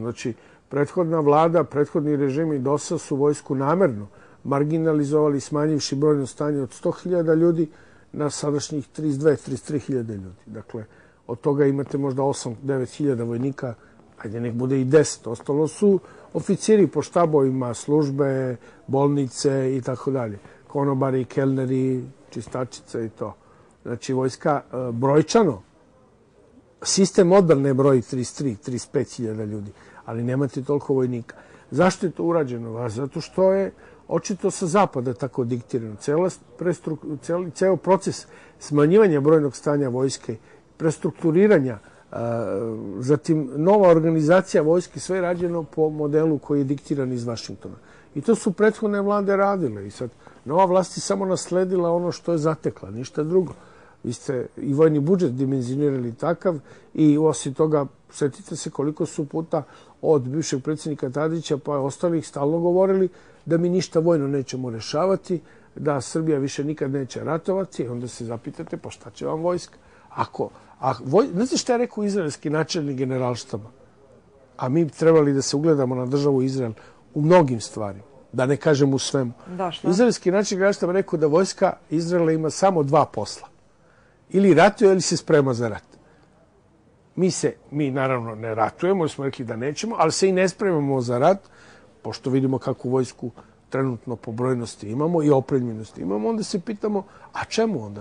Znači, prethodna vlada, prethodni režimi DOS-a su vojsku namerno marginalizovali, smanjivši brojno stanje od 100.000 ljudi na sadašnjih 32-33.000 ljudi. Dakle, od toga imate možda 8-9.000 vojnika, ajde nek bude i 10. Ostalo su oficiri po štabovima, službe, bolnice i tako dalje. Konobari, kelneri, čistačice i to. Znači, vojska brojčano, sistem odbrane broji 33-35.000 ljudi, ali nemate toliko vojnika. Zašto je to urađeno? Zato što je očito sa zapada tako diktirano. Ceo proces smanjivanja brojnog stanja vojske, prestrukturiranja, zatim nova organizacija vojske, sve je rađeno po modelu koji je diktiran iz Vašingtona. I to su prethodne vlade radile. I sad nova vlast je samo nasledila ono što je zatekla, ništa drugo. Vi ste i vojni budžet dimenzionirali takav i osim toga, setite se koliko su puta od bivšeg predsjednika Tadića pa ostalih stalno govorili da mi ništa vojno nećemo rešavati, da Srbija više nikad neće ratovati. I onda se zapitate, pa šta će vam vojska? Znate šta je rekao izraelski načelnik generalštaba? A mi trebali da se ugledamo na državu Izrael u mnogim stvarima, da ne kažem u svemu. Izraelski načelnik generalštaba rekao da vojska Izraela ima samo dva posla. Ili ratuje ili se sprema za rat. Mi naravno ne ratujemo, jer smo rekli da nećemo, ali se i ne spremamo za rat, pošto vidimo kakvu vojsku trenutno po brojnosti imamo i opremljenosti imamo, onda se pitamo, a čemu onda?